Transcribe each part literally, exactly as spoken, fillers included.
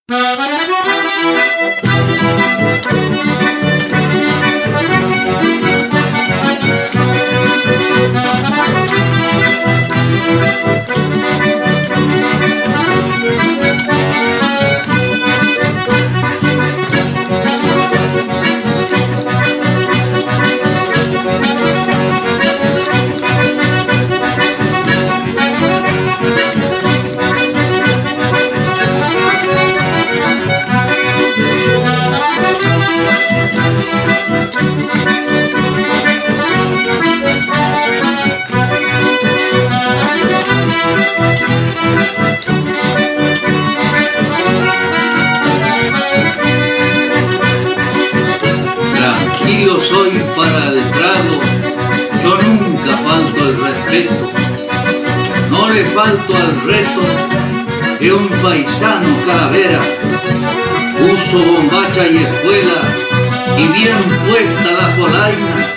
Tranquilo soy para el trago, yo nunca falto el respeto. No le falto al reto de un paisano calavera. Uso bombacha y espuela y bien puestas las polainas.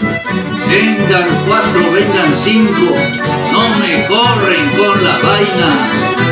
Vengan cuatro, vengan cinco, no me corren con la vaina.